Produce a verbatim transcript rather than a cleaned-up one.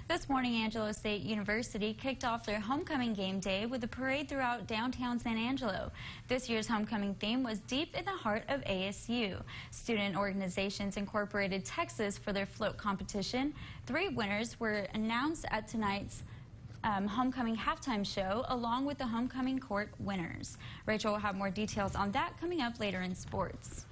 This morning, Angelo State University kicked off their homecoming game day with a parade throughout downtown San Angelo. This year's homecoming theme was Deep in the Heart of A S U. Student organizations incorporated Texas for their float competition. Three winners were announced at tonight's Um, homecoming halftime show, along with the homecoming court winners. Rachel will have more details on that coming up later in sports.